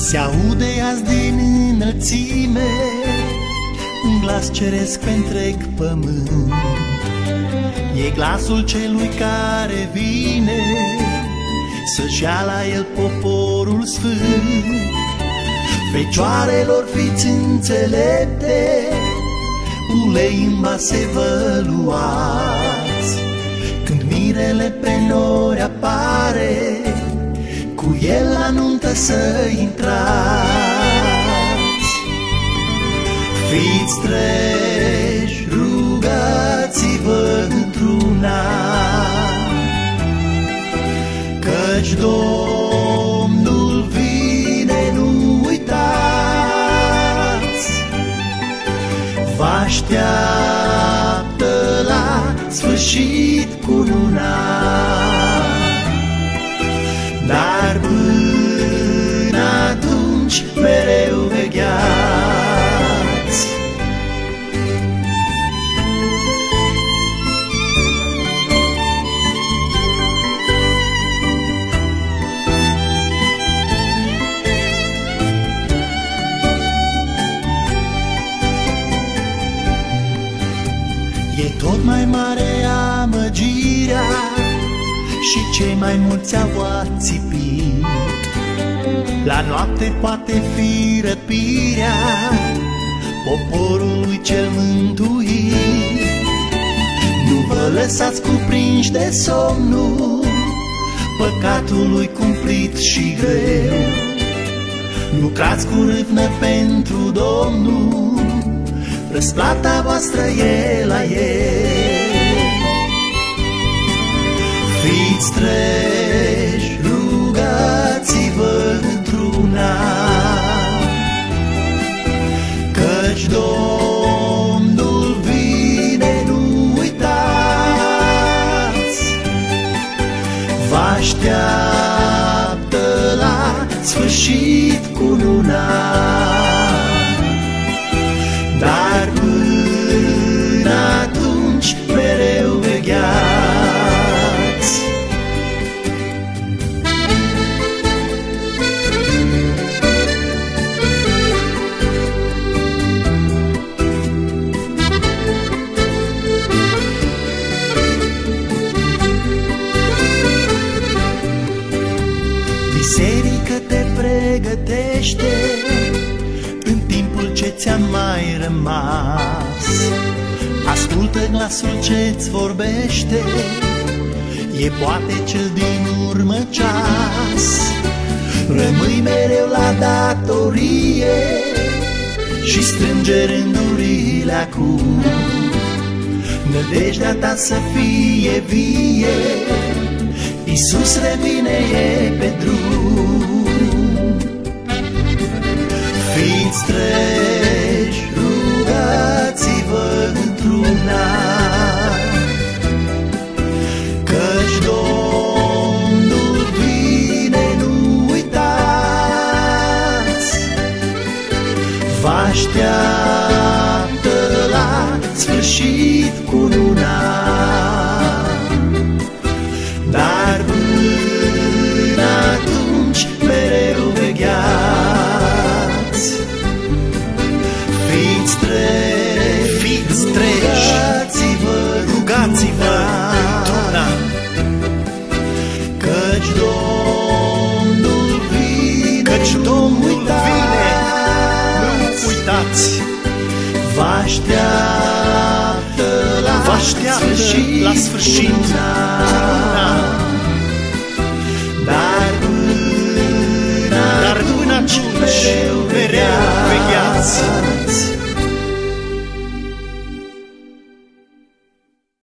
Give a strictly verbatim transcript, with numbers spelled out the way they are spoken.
Se aude azi din înălțime un glas ceresc pe întreg pământ. E glasul celui care vine să-și ia la el poporul sfânt. Fecioarelor fiți înțelepte, ulei în vase vă luați. Când mirele pe nori apare, cu el la nuntă să intrați. Fiți treji, rugați-vă într-una, căci Domnul vine, nu uitați. Vă așteaptă la sfârșit cununa, dar până atunci mereu vegheați. E tot mai mare amăgirea și cei mai mulți au ațipit. La noapte poate fi răpirea poporului cel mântuit. Nu vă lăsați cuprinși de somnul păcatului cumplit și greu. Lucrați cu râvnă pentru Domnul, răsplata voastră e la el. Fiți treji, rugați-vă într-una, căci Domnul vine, nu uitați. Vă așteaptă la sfârșit cununa, dar până atunci mereu vegheați. Biserică, te pregătește în timpul ce ți-a mai rămas. Ascultă glasul ce-ți vorbește, e poate cel din urmă ceas. Rămâi mereu la datorie și strânge rândurile acum. Nădejdea ta să fie vie, Iisus revine, e pe drum. Fiți treji, rugați-vă într-una, căci Domnul vine, nu uitați. Vă așteaptă la sfârșit cununa, dar până atunci mereu vegheați. Fiți treji, fiți treji, rugați-vă, rugați-vă într-una, căci Domnul vine, căci Domnul vine, nu uitați. Vă așteaptă la, vă așteaptă sfârșit, la sfârșit cununa, dar până, dar până atunci mereu vegheați.